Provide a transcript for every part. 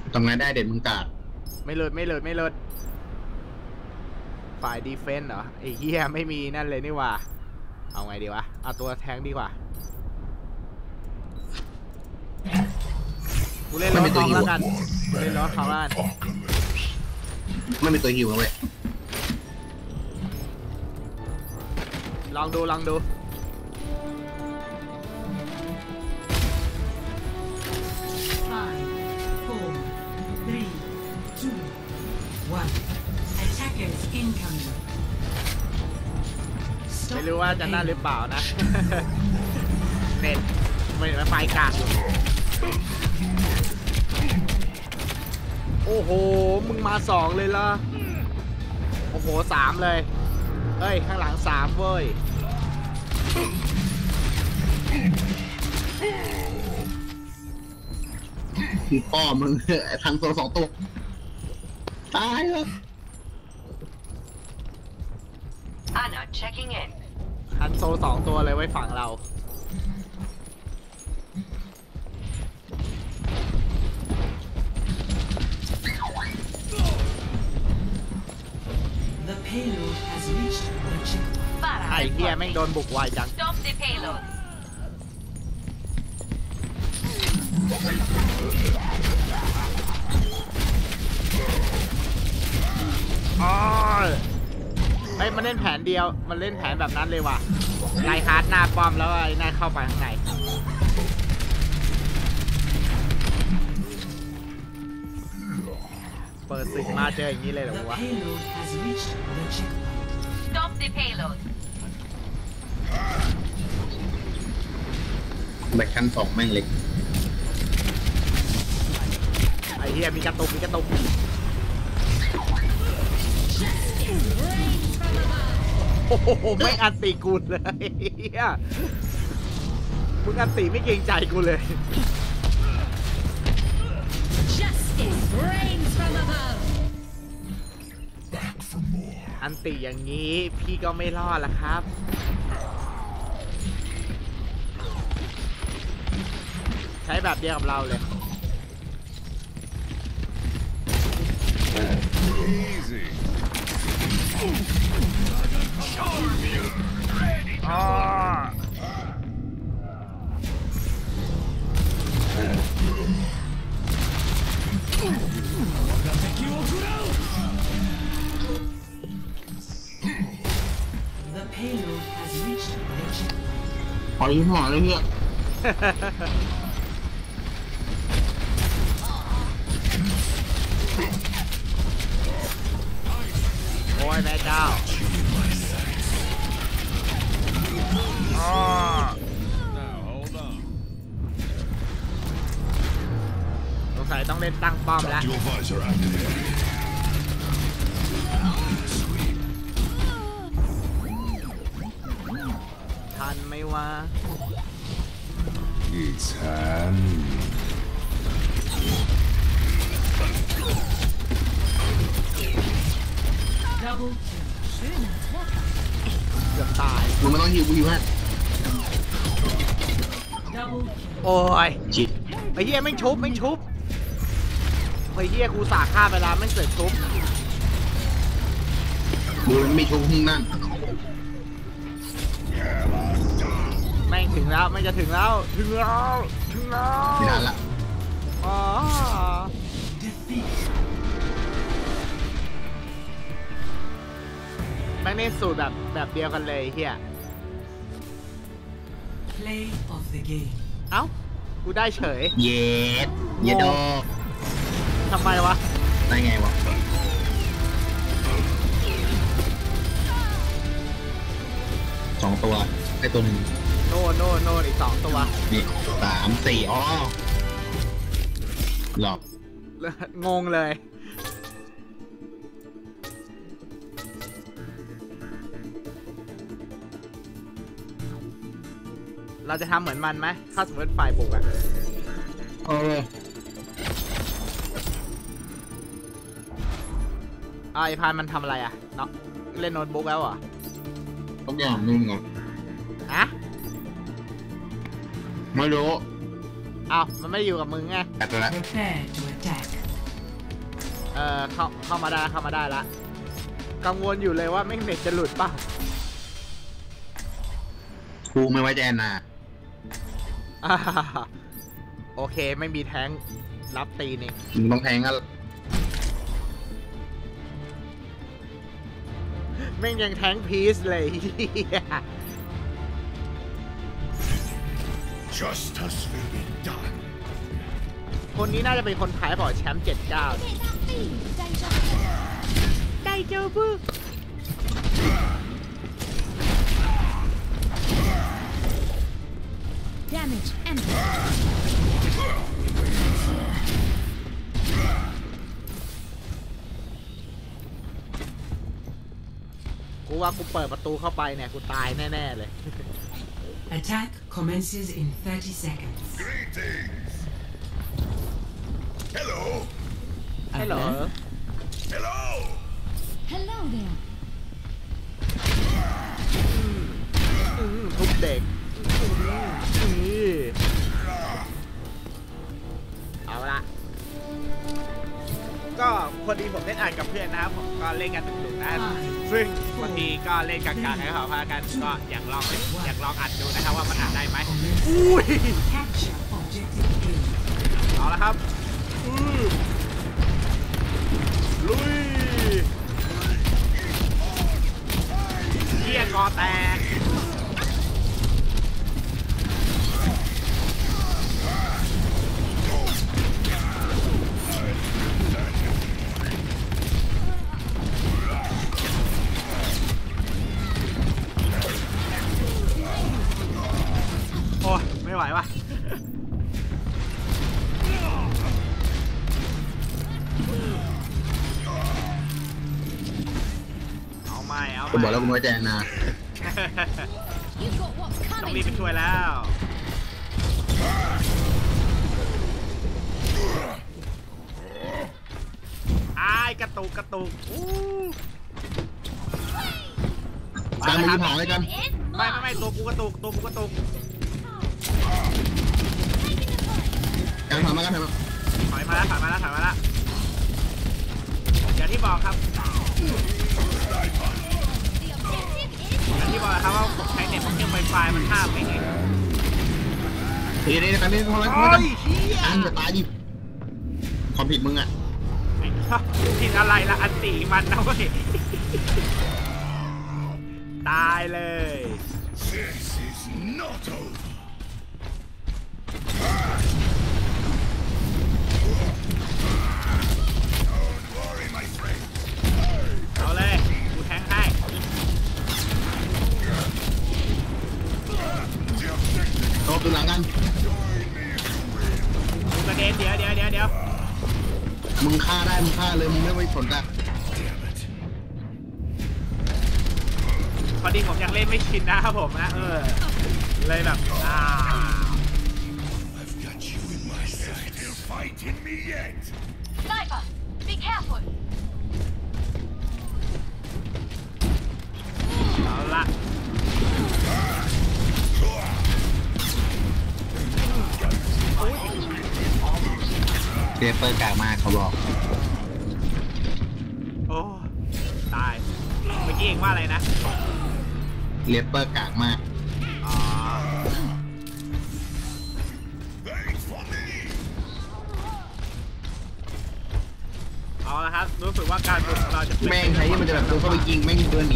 ทำไงได้เด็ดมึงกาดไม่เลิศฝ่ายดีเฟนส์เหรอไอ้เหี้ยไม่มีนั่นเลยนี่ว่าเอาไงดีวะเอาตัวแทงดีกว่ากูเล่นล้อทองแล้วกันเล่นล้อทองแล้วกันไม่เป็นตัวฮิวนะเว้ยลองดู 5 4 3 2 1 Attackers incoming ไม่รู้ว่าจะน่าหรือเปล่านะ เน็ตไม่เห็นไฟกากโอ้โหมึงมา2เลยล่ะโอ้โห3เลยเฮ้ยข้างหลัง3เว้ยคือพ่อมึงทางตัว2ตัวตายแล้ว Anna checking in ฮันโซ2ตัวเลยไว้ฝั่งเราไอ้เหี้ยแม่งโดนบุกไวจังเฮ้ยมันเล่นแผนเดียวมันเล่นแผนแบบนั้นเลยว่ะไล่ฮาร์ดหน้าป้อมแล้วไอ้นายเข้าไปข้างในเปิดศึกมาเจออย่างนี้เลยเหรอวะแบกชั้น2แม่งเล็กไอ้เหี้ยมีกระตุกโอ้โหไม่อันตีกูเลยเหี้ยมึงอันตีไม่เกรงใจกูเลยอันตีอย่างนี้พี่ก็ไม่รอดละครับใช้แบบเดียวกับเราเลยพอยิ่งหอเลยเนี่ยโอ้ยแม่เจ้าสงสัยต้องเล่นตั้งป้อมแล้วทันไหมวะเกือบตายมึงไม่ต้องฮิวกูฮิวให้โอ้ยจิตไอ้เหี้ยไม่ชุบไอ้เหี้ยกูสาฆ่าไปแล้วไม่เสร็จชุบมึงไม่ชุบนั่นแม่งถึงแล้วไม่จะถึงแล้วไม่ทันละอ๋อแม่งเล่นสูตรแบบเดียวกันเลยเฮียเอ้ากูได้เฉยเย็ดโดทำไมวะได้ไงวะ2ตัวได้ตัวหนึ่งโน่อีก2ตัวนี่3 4อ๋อหลอกงงเลยเราจะทำเหมือนมันไหมถ้าสมมติฝ่ายบุกอะไอ้พานมันทำอะไรอะเนาะเล่นโน้ตบุ๊กแล้วเหรอต้องอย่างนึงเหรอฮะไม่รู้อ้าวมันไม่อยู่กับมึงไงตัดไปแล้วเข้ามาได้ละกังวลอยู่เลยว่าแม่งเน็ตจะหลุดป่ะกูไม่ไว้ใจนะอ่าโอเคไม่มีแท้งรับตีนี่มึงต้องแทงกันแม่งยังแท้งพีซเลย Justice will be done. คนนี้น่าจะเป็นคนไทยบอกแชมป์79ได้เจอบึ้ Damage empty. กูว่ากูเปิดประตูเข้าไปเนี่ยกูตายแน่ๆเลย Attack commences in 30 seconds. Greetings. Hello. ใช่เหรอ Hello. Hello there. ทุบเด็กนี่เอาละก็พอดีผมเล่นอ่านกับเพื่อนนะครับผมก็เล่นกันสนุกๆนะซึ่งบางทีก็เล่นกลางๆให้เขาพากันก็อยากลองอัดดูนะครับว่ามันอ่านได้ไหมอุ้ย Capture objective A. เอาละครับลุยเกียร์กอแตกโอ้ยไม่ไหวว่ะเอากูบอกแล้วกูไม่ไว้ใจนะ You've got what's ต้อง coming. รีบไปช่วยแล้วอ้ายกระตุกอู้การมายิงหางเลยกันไม่ตัวกูกระตุกการทำมากันทำมาถอยมาแล้วอย่างที่บอกครับว่าผมใช้เน็ตของเครื่องไวไฟมันห้ามไม่ไงทีนี้กันนี่ทำไมโอ้ยเฮียอันจะตายดิความผิดมึงอ่ะผิดอะไรละอันตีมันนะเว้ยตายเลย This is not over. Don't worry, my friend. เอาเลยกูแทงให้โตปืนหลังกันกูกระเด็นเดี๋ยวมึงฆ่าได้มึงฆ่าเลยมึงไม่ไปสนใจพอดีผมยังเล่นไม่ชินนะครับผมนะเลยแบบ I've got you in my sight. Still fighting me yet? Sniper, be careful. เอาละเดเปอร์กากมากเขาบอกโอ้ตายเมื่อกี้เองว่าอะไรนะเลเปอร์กากมากอ๋อ Thanks for me. เอาละครับรู้สึกว่าการบุกของเราจะเป็นแม่งใช้ที่มันจะแบบเดินเข้าไปยิงแม่งเดินหนี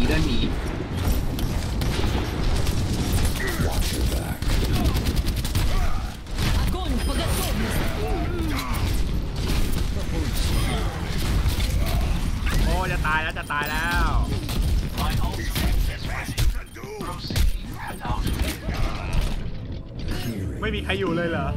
Огонь по готовности. โอ้จะตายแล้ว Best you can do. ไม่มีใครอยู่เลยเหรอ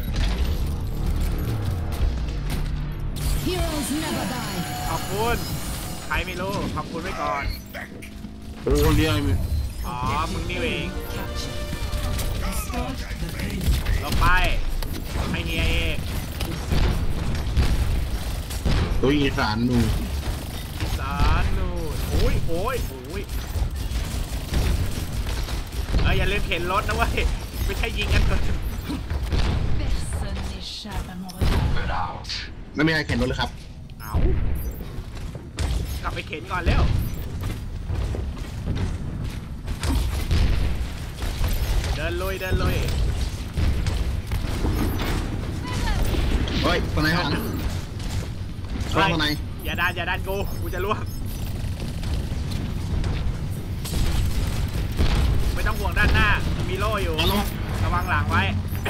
Heroes never die. ขอบคุณใครไม่รู้ขอบคุณไว้ก่อนโอ้เรียกอ๋อมึงนี่เอง Capture. Start the game. ลงไปให้เฮียเองตัวอีสานหนูสารนูนโอ้ยอย่าลืมเข็นรถนะเว้ยไม่ใช่ยิงกันเถอะ Personne n'échappe à mon regard. ไม่มีใครเข็นรถเลยครับเอาไปเข็นก่อนเร็วเดินลุยเฮ้ยคนไหนของคนไหนอย่าดันกูจะล่วงไม่ต้องห่วงด้านหน้ามีโล่อยู่ระวังหลังไว้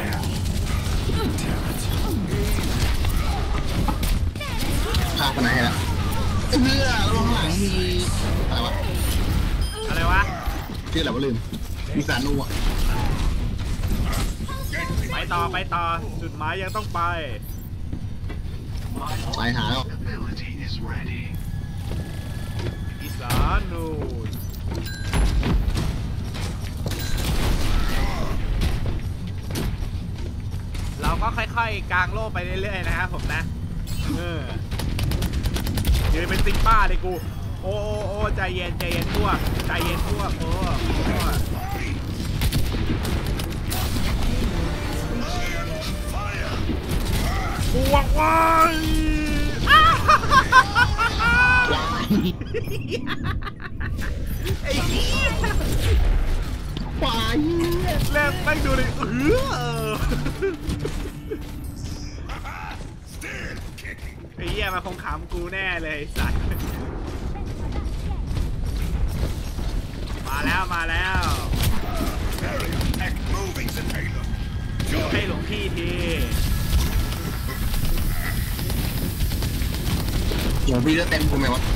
ข้าคนไหนละเนื้อระวังหลังมีอะไรวะชื่ออะไรวะลืมมีสานูอ่ะไปต่อจุดหมายยังต้องไปหาแล้วอีสานนูนเราก็ค่อยๆกางโล่ไปเรื่อยๆนะครับผมนะยืนเป็นซิงป้าเลยกูโอ้ใจเย็นพวกโอ้บวกไว้ไอ้เหี้ยควายเล่นไม่ดูเลยไอ้เหี้ยมาคงขำกูแน่เลยสัตว์มาแล้วให้หลวงพี่ทีหลวงพี่จะเต็มกูไหมวะ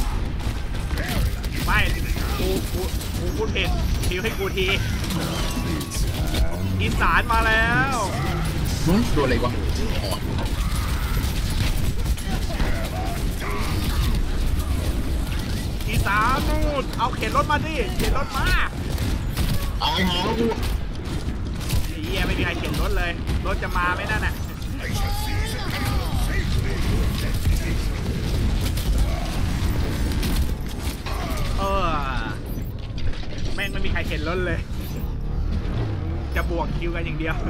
ไม่กูพูดผิดคิวให้กูทีอีสานมาแล้วโดนอะไรวะอีสานนู่นเอาเข็นรถมาดิเข็นรถมาหากูไอ้เหี้ยไม่มีใครเข็นรถเลยรถจะมาไหมนั่นน่ะแม่งไม่มีใครเข็นรถเลยจะบวกคิวกันอย่างเดียว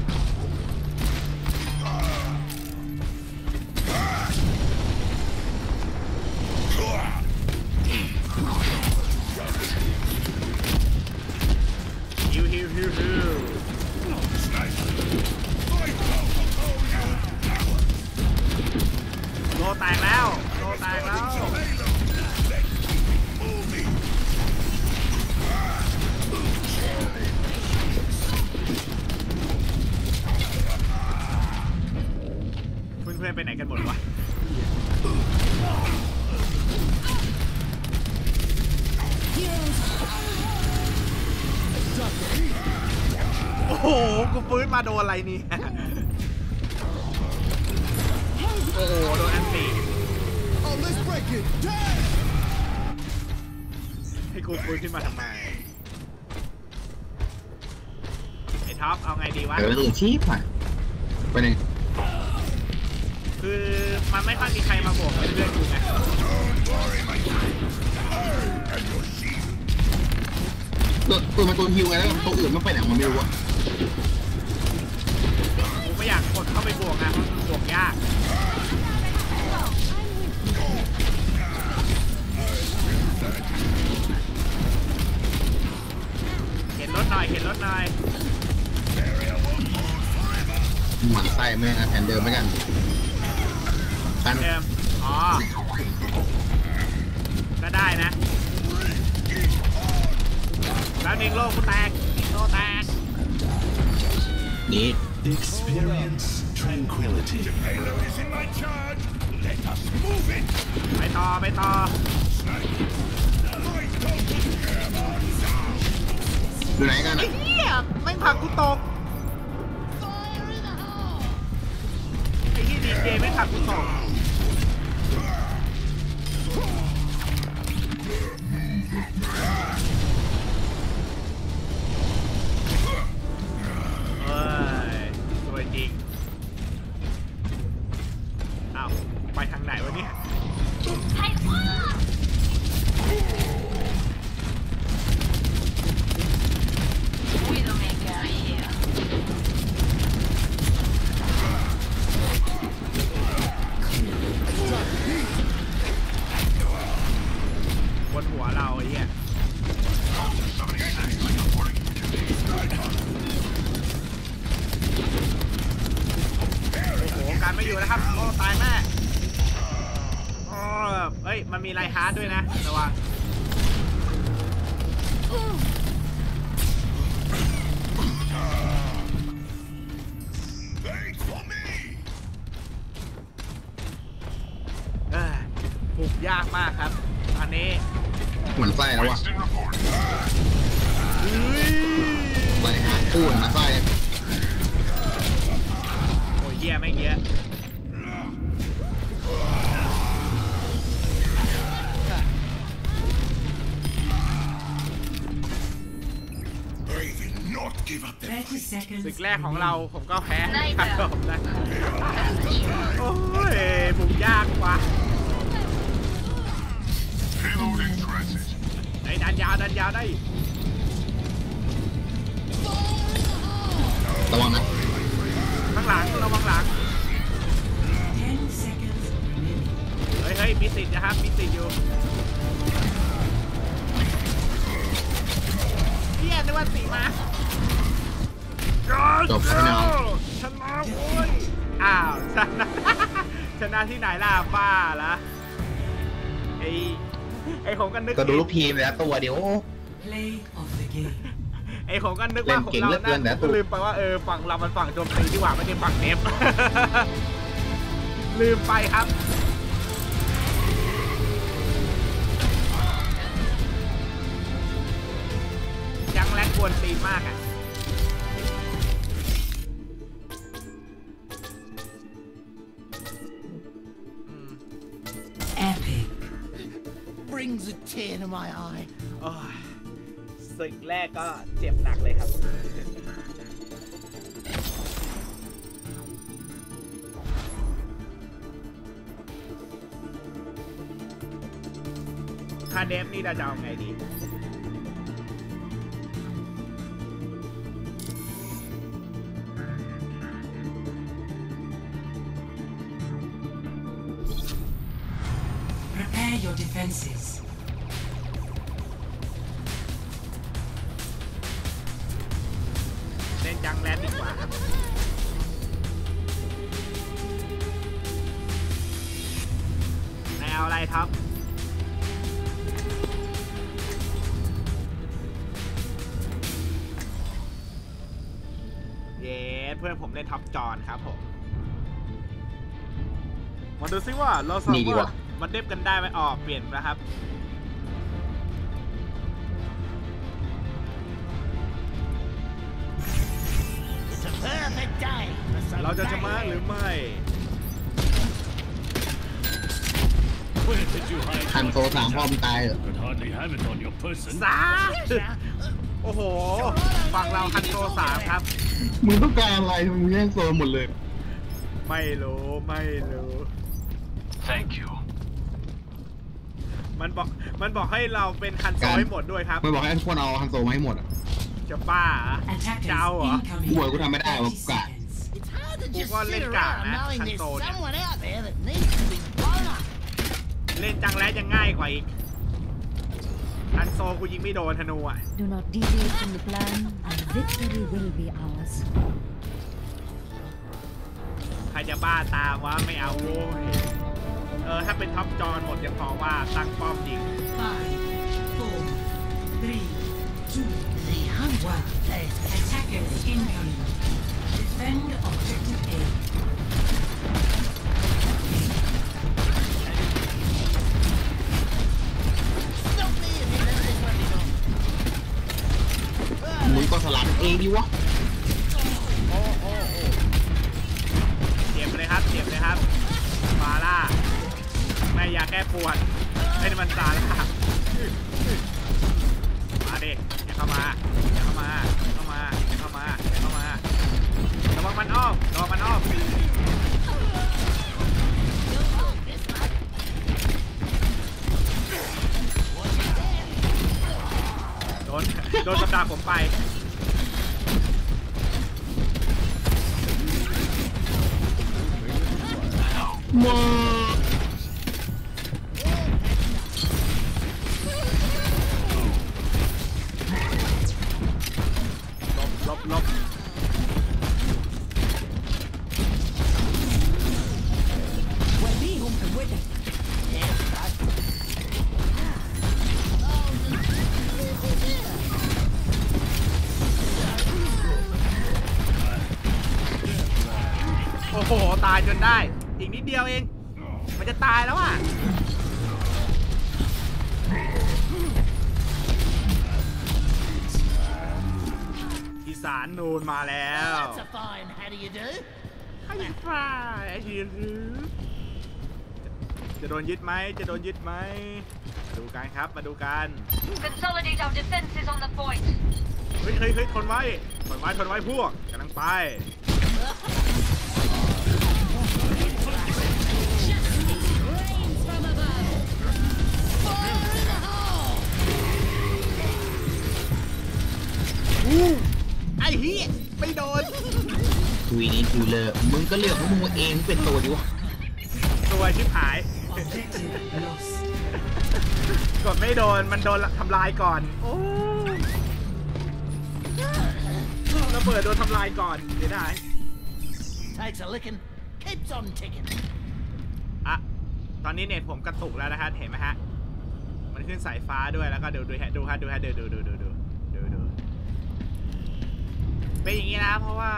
ฮิวโลแตกแล้วเพื่อนไปไหนกันหมดวะโอ้โหกูฟื้นมาโดนอะไรนี่โอ้โหโดนอันตีให้กูฟื้นขึ้นมาทำไมไอ้ท็อปเอาไงดีวะตื่นชีพอ่ะไปไหนคือมันไม่ค่อยมีใครมาบอกเพื่อนกูไงตัวมันตัวฮิวไงแล้วตัวอื่นมันไปไหนมันไม่รู้อะกูไม่อยากกดเข้าไปบวกนะมันบวกยากเข็นรถหน่อยหมันไส้แม่งแผ่นเดิมเหมือนกันเดิมอ๋อก็ได้นะแล้วนิงโลกูแตกนี่ Experience tranquility. The payload is in my charge. Let us move it. ไปต่ออยู่ไหนกันอ่ะเฮียไม่ผลักกูตกไอ้ที่ดีเจไม่ผลักกูตกสวยจริงอ้าวไปทางไหนวะเนี่ยอยู่นะครับโอ้ตายแม่โอ้เฮ้ยมันมีไลฮาร์ดด้วยนะระวังบุกยากมากครับตอนนี้เหมือนไส้แล้ววะไส้หาคู่นะไส้โอ้ยเยี่ยไม่เงี้ยศึกแรกของเราผมก็แพ้ครับผมนะโอ้ยบุกยากกว่าไอ้ดันยาวได้ระวังนะข้างหลังระวังหลังเฮ้ยมีติดนะครับมีติดอยู่เฮียนึกว่าสีมาจบแล้วชนะโว้ยอ้าวชนะที่ไหนล่ะป้าละไอ้ผมก็นึกก็ดูลูกพีมแล้วตัวเดียวไอ้ผมก็นึกว่าของเรานะลืมไปว่าฝั่งเรามันฝั่งโจมตีดีกว่าไม่ใช่ฝั่งเนฟลืมไปครับยังแรงกวนตีมากอ่ะ brings a tear to my eye ศึกแรกก็เจ็บหนักเลยครับถ้าเดฟนี่เราจะเอาไงดี Prepare your defenses. เล่นจังแลนดีกว่าครับนายเอาอะไรครับ เย้เพื่อนผมเล่นท็อปจอนครับผมมาดูซิว่าเราสามารถมาเด็บกันได้ไหมเปลี่ยนนะครับ เราจะชนะหรือไม่ฮันโซ3พ่อมตายเหรอโอ้โหฝั่งเราฮันโซ3ครับมึงต้องการอะไรมึงแย่งโซหมดเลยไม่รู้ Thank you มันบอกให้เราเป็นฮันโซให้หมดด้วยครับมันบอกให้ทุกคนเอาฮันโซมาให้หมดอ่ะจะบ้าเจ้าเหรอกูบอกกูทำไม่ได้ว่ากะกูก็เล่นกะนะฮันโซเนี่ยเล่นจังแล้วยังง่ายกว่าอีกฮันโซกูยิงไม่โดนธนูอ่ะ Do not deviate from the plan and victory will be ours ใครจะบ้าตามวะไม่เอาโว้ยถ้าเป็นท็อปจอนหมดจะพอว่าตั้งป้อมยิง 5 4 3 2 1 Attackers incoming Defend objective A มึงก็สลับเองดิวะเจ็บเลยครับฟาร่าไม่อยากแก้ปวดให้มันซาร่ามาดิอย่าเข้ามาระวังมันอ้อมโดนกับดาบผมไปมาลบโอ้โหตายจนได้อีกนิดเดียวเองมันจะตายแล้วอ่ะอีสานนูนมาแล้ว That's a fine. How do you do? ให้ฟรายไอ้ทีจะโดนยึดไหมจะโดนยึดไหมมาดูกันครับมาดูกัน Consolidate our defenses on the point. เฮ้ยทนไว้พวกกำลังไปไอ้เหี้ยไม่โดนวีนี้ดูเลยมึงก็เลือกของมึงเองเป็นตัวดิวะตัวชิบหาย Objective lost. กดไม่โดนมันโดนทำลายก่อนโอ้ระเบิดโดนทำลายก่อนเดี๋ยวได้ Takes a licking. Keeps on ticking. อะตอนนี้เน็ตผมกระตุกแล้วนะฮะเห็นไหมฮะมันขึ้นสายฟ้าด้วยแล้วก็ดูเป็นอย่างนี้นะเพราะว่า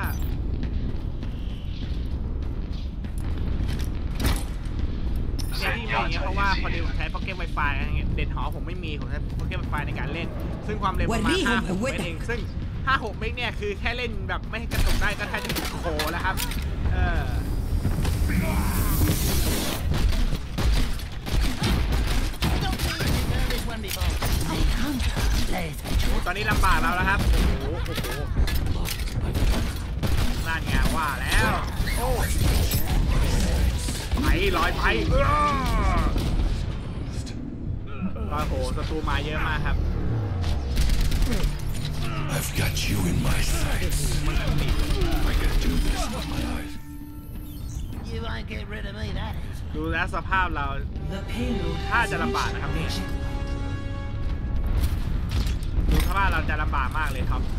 เนี่ยที่เป็นอย่างนี้เพราะว่าพอดีผมใช้ Pocket Wi-Fi เด็ดหอผมไม่มีผมใช้ Pocket Wi-Fi ในการเล่นซึ่งความเร็วประมาณ5-6 เมกเองซึ่ง5-6 เมกเนี่ยคือแค่เล่นแบบไม่ให้กระตุกได้ก็แทบจะโคแล้วครับตอนนี้ลำบากแล้วนะครับโอ้โหนั่นไงว่าแล้วโอ้ไปลอยไปโอ้โหศัตรูมาเยอะมากครับ I've got you in my sights. I can do this with my eyes. You won't get rid of me, that is. ดูแลสภาพเรา The payload ถ้า has จะลำบากนะครับนี่ reached ดูสภาพเราจะลำบากมากเลยครับ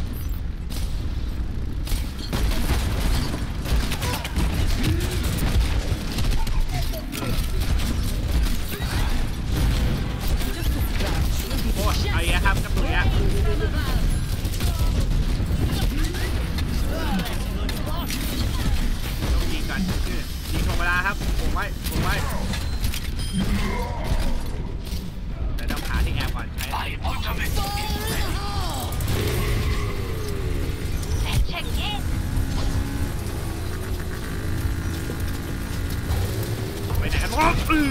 โอ้ยเอาอย่างครับกระตุกอย่างต้องยิงก่อนยิงตรงเวลาครับผมไว้แต่ต้องหาที่แอบก่อนใช้ My ultimate is ready. Check in. ไปไหนกันวะ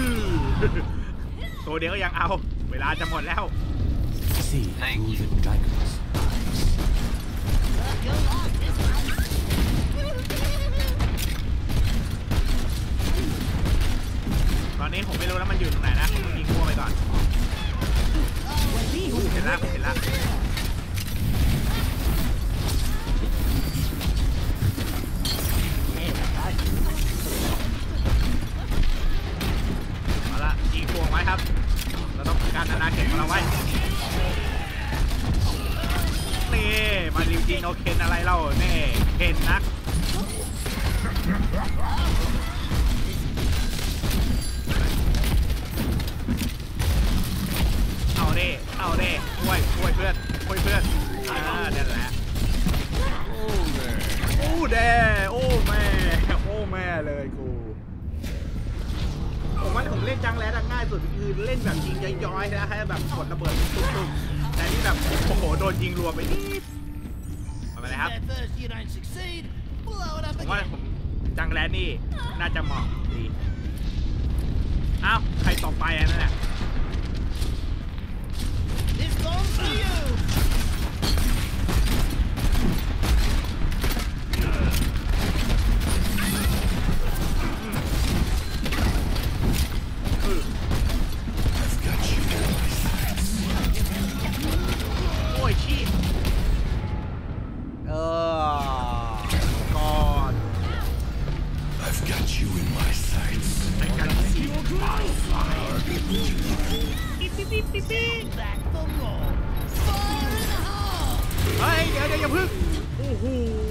ตัวเดียวก็ยังเอาเวลาจะหมดแล้ว See through the dragon's eyes. ตอนนี้ผมไม่รู้แล้วมันอยู่ตรงไหนนะผมต้องยิงมั่วไปก่อนเห็นแล้วเอาละยิงพวงไว้ครับเราต้องการอาณาเขตของเราไว้นี่มาดิวจีโนเคนอะไรเล่านี่เคนนักเอาเด้ช่วยเพื่อนนั่นแหละโอ้แม่เลยกูผมว่าผมเล่นจังแรดง่ายสุดคือเล่นแบบยิงย้อยๆนะให้แบบกดระเบิดตุ้มๆแต่นี่แบบโอ้โหโดนยิงรัวไปนิดมาเลยครับ At first you don't succeed. Blow it up ผมว่า again. ผมจังแรดนี่น่าจะเหมาะดีอ้าวใครต่อไปอันนั้นน่ะ This one's for you. โอ้ยชี้ก่อน I've got you in my sights. ไอ้กันสิ Back for more. Fire in the hole. เฮ้ยเดี๋ยวอย่าพึ่งโอ้โห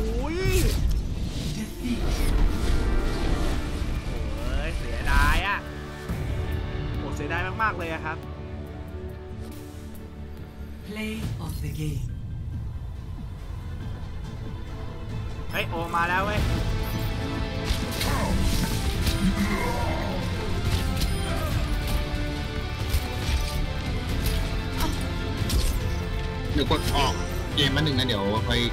เสียดายอ่ะโอ้เสียดายมากๆเลยอะครับ play of the game. เฮ้ยโอมาแล้วเว้ยเดี๋ยวกดออกเกมมาหนึ่งนะเดี๋ยวค่อย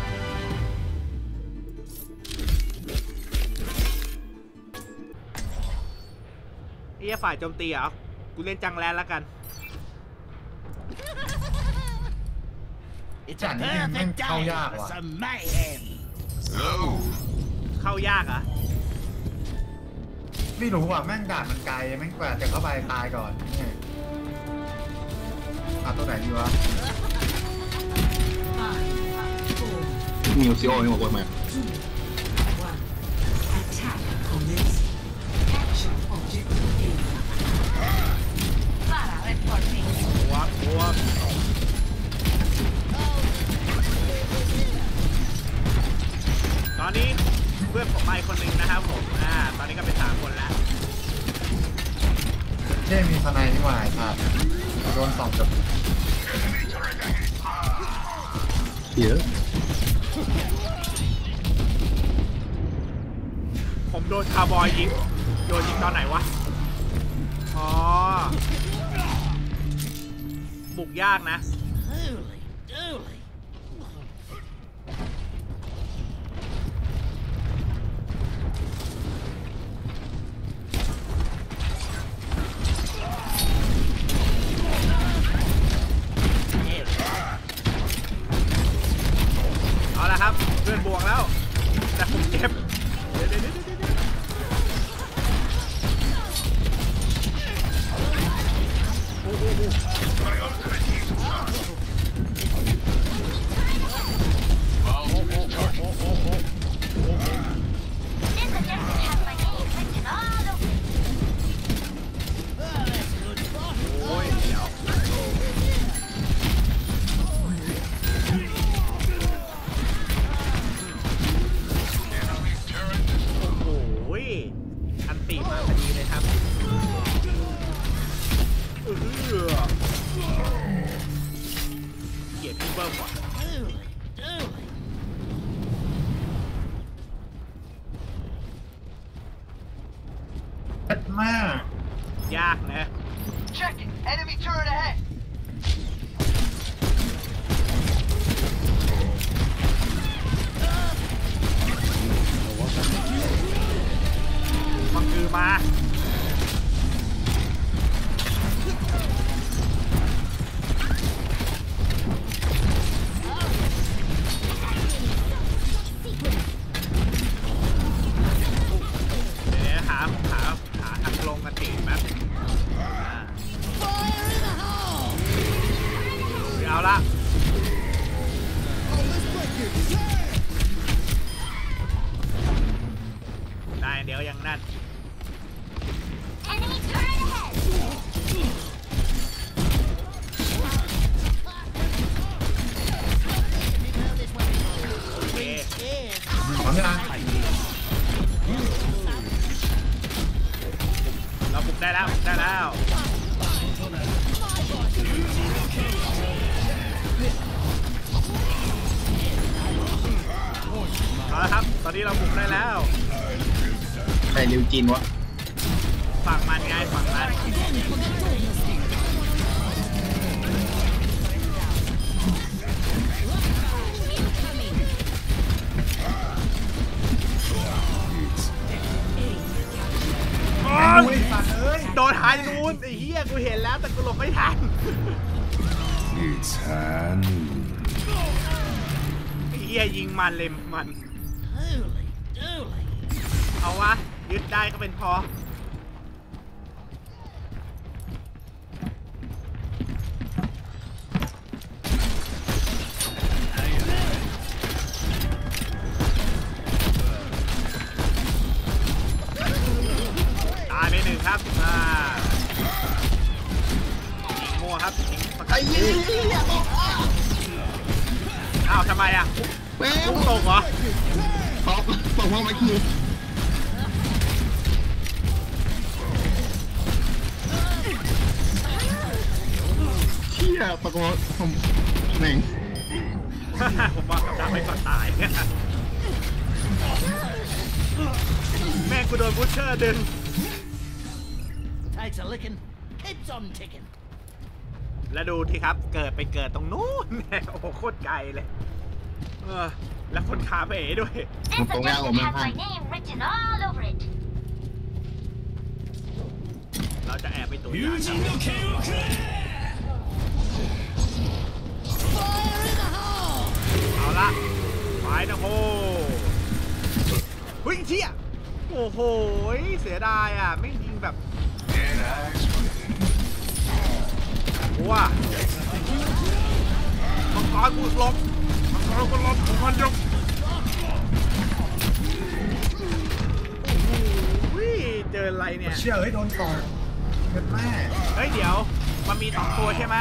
ฝ่ายโจมตีเหรอกูเล่นจังแลนแล้วกัน It's a perfect time for some mayhem. เข้ายากอ่ะไม่รู้อ่ะแม่งด่านมันไกลแม่งกว่าจะเข้าไปตายก่อนเนี่ยเอาตัวไหนดีวะมิวซิโอนี่บอกว่ามา Attack commence. Capture objective A. Clara, reporting. วับตอนนี้เพื่อนผมมาอีกคนหนึ่งนะครับผมตอนนี้ก็เป็น3 คนแล้วเช่มีสไนด์นี่หว่าไอ้สัตว์โดน2 กับเยอะผมโดนคาร์บอยยิงโดนยิงตอนไหนวะอ๋อบุกยากนะ Holy dooly. เอาละครับเพื่อนบวกแล้วแต่ผมเจ็บเดี๋ยวโอ้โหโอ้ยเดี๋ยวโอ้ยอันตีมาพอดีเลยครับเกลียดพี่เบิ้มว่ะ Dooly dooly. เอ็ดมากยากนะ Checking. Enemy turret ahead. มังคือมาเดี๋ยวหาทางลงกันตีแป๊บเอาละได้เดี๋ยวยังนั่น Enemy turret ahead. โอเคพร้อมยังเราบุกได้แล้วเอาละครับตอนนี้เราบุกได้แล้วใครริวจินวะฝั่งมันไงฝั่งมันโอ๊ยโดนหายนู้นไอ้เหี้ยกูเห็นแล้วแต่กูหลบไม่ทัน It's high noon. ไอ้เหี้ยยิงมันเลยมัน Holy dooly. เอาวะยึดได้ก็เป็นพอตายไป1ครับยิงมั่วครับยิงปกติอ้าวทำไมอ่ะแม่งพุ่งตกเหรอตอกห้องไว้คิวเชี่ยตะโกนผมแม่งผมว่ากับดักไปก่อนตายแม่งกูโดนบูชเชอร์ดึง Takes a licking, keeps on ticking. แล้วดูทีครับเกิดตรงนู้น โอ้โหโคตรไกลเลยแล้วคนขาเป๋ด้วย This objective has my name written all over it. เราจะแอบไปตัวอย่างเอาละไปนะโหเฮ้ยเชี่ยโอ้โหเสียดายอ่ะไม่ยิงแบบว้ามังกรกูหลบของมันยกเจออะไรเนี่ยเชี่ยเฮ้ยโดนต่อยเป็นแม่เฮ้ยเดี๋ยวมันมี2ตัวใช่ไหม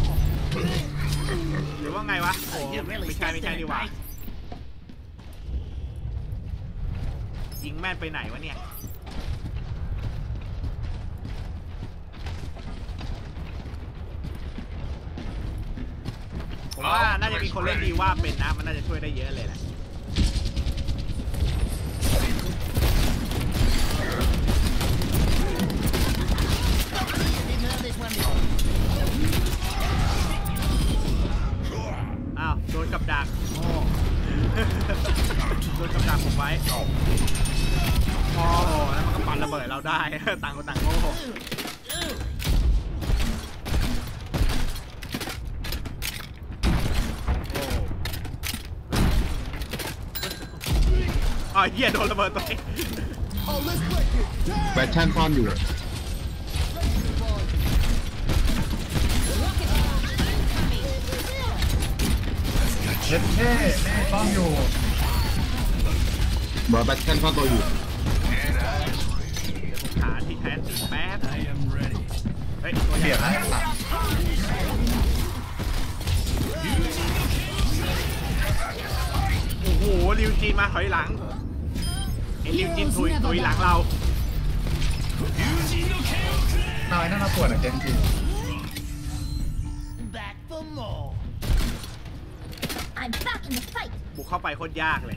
หรือว่าไงวะโอ้ไม่ใช่ดีกว่ายิงแม่นไปไหนวะเนี่ยผมว่าน่าจะมีคนเล่นดีว่าเป็นนะมันน่าจะช่วยได้เยอะเลยแหละอ้าวโดนกับดักโดนกับดักผมไว้โอ้โหแล้วมันก็ปั่นระเบิดเราได้ต่างคนต่างโง่อ๋อเหี้ยโดนระเบิดตัวเองแบทชั่นซ่อนอยู่เช็ดแม่ซ่อนอยู่บอกแบทชั่นซ่อนตัวอยู่หาที่แทนติดแป๊บเฮ้ยตัวใหญ่โอ้โหริวจีนมาถอยหลังไอ้ริวจีนถุยหลังเราน้อยนั่นเราปวดอ่ะเจนจี Back for more. I'm back in the fight. บุกเข้าไปโคตรยากเลย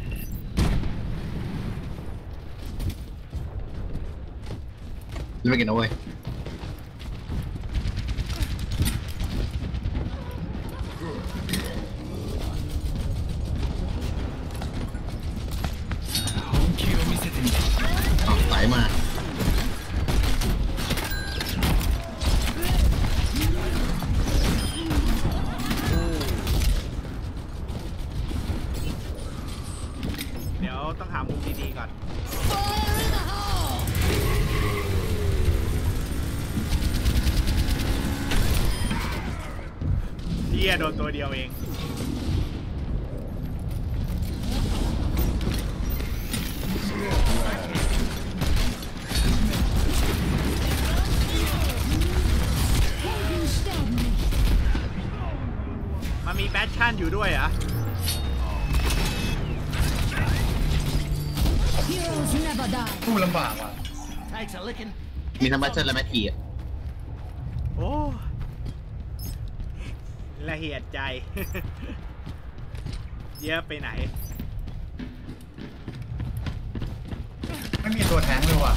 ไม่กินนะเว้ยไหลมาเดี๋ยวต้องหามุมดีๆก่อนเหี้ยโดนตัวเดียวเองมันมีแบทชั่นอยู่ด้วยเหรอสู้ลำบากว่ะ Takes a licking. มีทั้งแบทชั่นและแมทกี้อ่ะโอ้ละเหียดใจ เยอะไปไหนไม่มีตัวแทงเลยว่ะ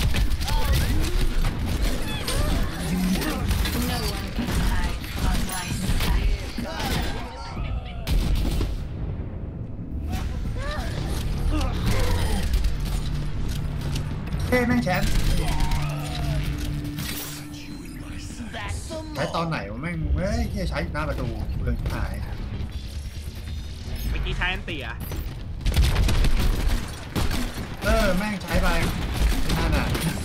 เฮ้ยแม่งแชทใช้ตอนไหนวะแม่งเฮ้ยใช้หน้าประตูเรื่องหายเมื่อกี้ใช้อันเตี่ยแม่งใช้ไปนั่นอ่ะ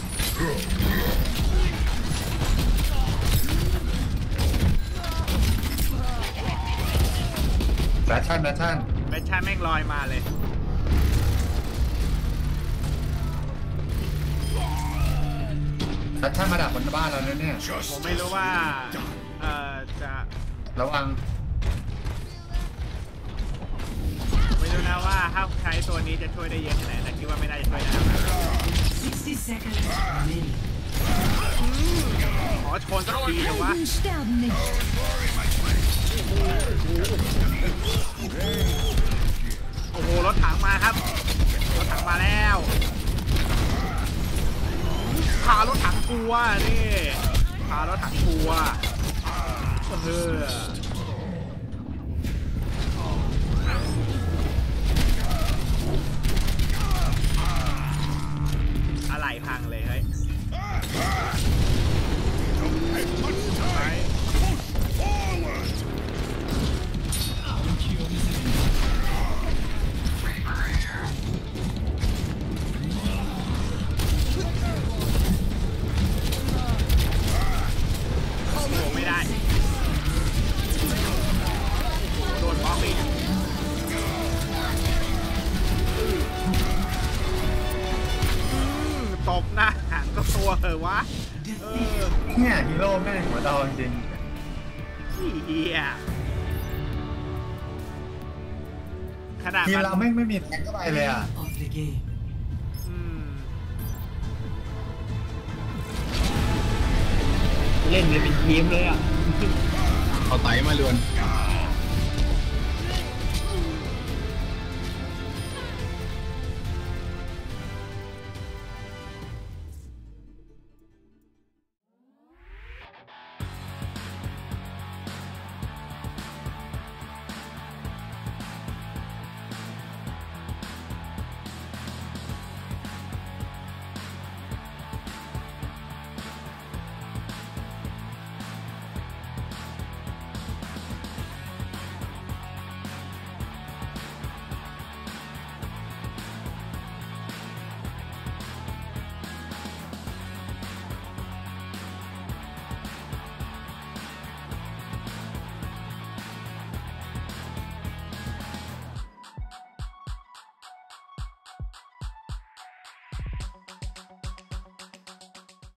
แบทชั่นแม่งลอยมาเลยแบทชั่นมาดับบนบ้านเราเนี่ยผมไม่รู้ว่าจะระวังไม่รู้นะว่าถ้าใช้ตัวนี้จะช่วยได้เยอะแค่ไหนแต่คิดว่าไม่น่าจะช่วยได้ 60 seconds remaining ขอชนสักทีนะวะโอ้โหรถถังมาครับรถถังมาแล้วกลัวนี่พารถถังกลัวอะไรพังเลยเฮ้ยไม่ได้โดนบล็อกอีกตบหน้าหางก็ตัวเหรอวะเนี่ยฮีโร่แม่งหัวดองจริงเฮียขนาดทีมเราไม่มีแทงเข้าไปเลยอ่ะเล่นเลยเป็นทีมเลยอ่ะเอาไตมาเรือน